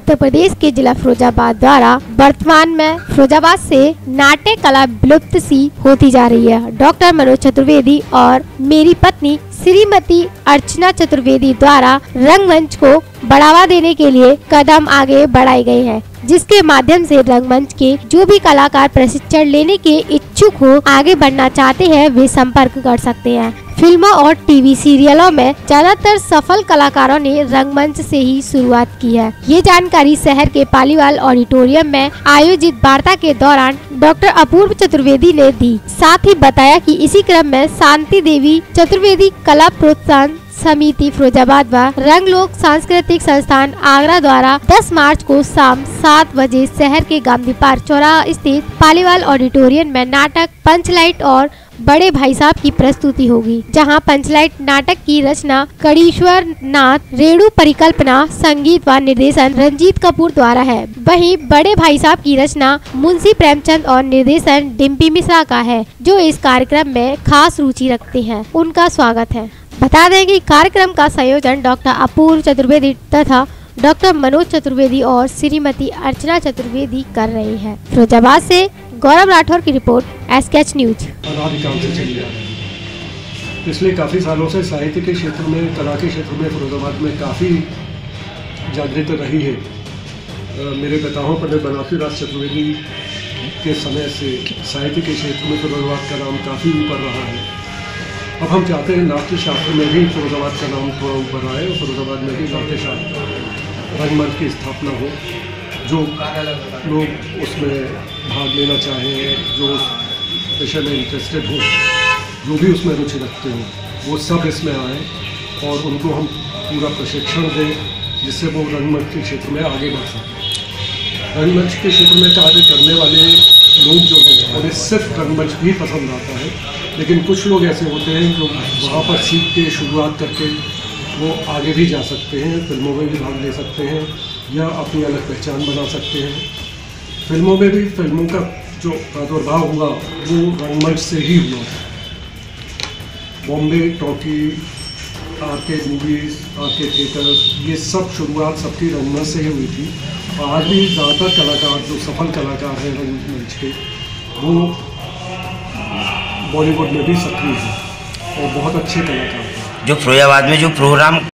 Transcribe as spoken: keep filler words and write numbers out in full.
उत्तर प्रदेश के जिला फिरोजाबाद द्वारा वर्तमान में फिरोजाबाद से नाट्य कला विलुप्त सी होती जा रही है। डॉक्टर मनोज चतुर्वेदी और मेरी पत्नी श्रीमती अर्चना चतुर्वेदी द्वारा रंगमंच को बढ़ावा देने के लिए कदम आगे बढ़ाए गए हैं, जिसके माध्यम से रंगमंच के जो भी कलाकार प्रशिक्षण लेने के इच्छुक हो, आगे बढ़ना चाहते हैं, वे संपर्क कर सकते हैं। फिल्मों और टीवी सीरियलों में ज्यादातर सफल कलाकारों ने रंगमंच से ही शुरुआत की है। ये जानकारी शहर के पालीवाल ऑडिटोरियम में आयोजित वार्ता के दौरान डॉक्टर अपूर्व चतुर्वेदी ने दी। साथ ही बताया कि इसी क्रम में शांति देवी चतुर्वेदी कला प्रोत्साहन समिति फिरोजाबाद व रंगलोक सांस्कृतिक संस्थान आगरा द्वारा दस मार्च को शाम सात बजे शहर के गांधी पार्क चौराहा स्थित पालीवाल ऑडिटोरियम में नाटक पंचलाइट और बड़े भाई साहब की प्रस्तुति होगी, जहां पंचलाइट नाटक की रचना कड़ीश्वर नाथ रेणु परिकल्पना, संगीत व निर्देशन रंजीत कपूर द्वारा है। वहीं बड़े भाई साहब की रचना मुंशी प्रेमचंद और निर्देशन डिम्पी मिश्रा का है, जो इस कार्यक्रम में खास रुचि रखते हैं। उनका स्वागत है। बता दें कि कार्यक्रम का संयोजन डॉक्टर अपूर्व चतुर्वेदी तथा डॉक्टर मनोज चतुर्वेदी और श्रीमती अर्चना चतुर्वेदी कर रहे हैं। फिरोजाबाद से गौरव राठौर की रिपोर्ट, एसकेएच न्यूज। अनादिकाल से चली आ रही है। पिछले काफ़ी सालों से साहित्य के क्षेत्र में, कला के क्षेत्र में फिरोजाबाद में काफ़ी जागृत रही है। आ, मेरे पिताओं पर बनारसी दास चतुर्वेदी के समय से साहित्य के क्षेत्र में फिरोजाबाद का नाम काफ़ी ऊपर रहा है। अब हम चाहते हैं नाट्य शास्त्र में भी फिरोजाबाद का नाम थोड़ा ऊपर आए और फिरोजाबाद में भी नाट्य शास्त्र रंगमंच की स्थापना हो। जो लोग उसमें भाग लेना चाहें, जो उस विषय में इंटरेस्टेड हो, जो भी उसमें रुचि रखते हो, वो सब इसमें आए और उनको हम पूरा प्रशिक्षण दें, जिससे वो रंगमंच के क्षेत्र में आगे बढ़ सकें। रंगमंच के क्षेत्र में कार्य करने वाले लोग जो हैं, उन्हें सिर्फ रंगमंच भी पसंद आता है, लेकिन कुछ लोग ऐसे होते हैं जो वहाँ पर सीख के शुरुआत करके वो आगे भी जा सकते हैं, फिल्मों में भी भाग ले सकते हैं या अपनी अलग पहचान बना सकते हैं। फिल्मों में भी फिल्मों का जो प्रादुर्भाव हुआ वो रंगमंच से ही हुआ। Bombay talkie, R K movies, R K theatres, ये सब शुरुआत सबकी रंगमंच से ही हुई थी। आज भी ज़्यादातर कलाकार जो सफल कलाकार हैं रंगमंच के, वो बॉलीवुड में भी सक्रिय हैं और बहुत अच्छे कलाकार हैं। जो फिरोजाबाद में जो प्रोग्राम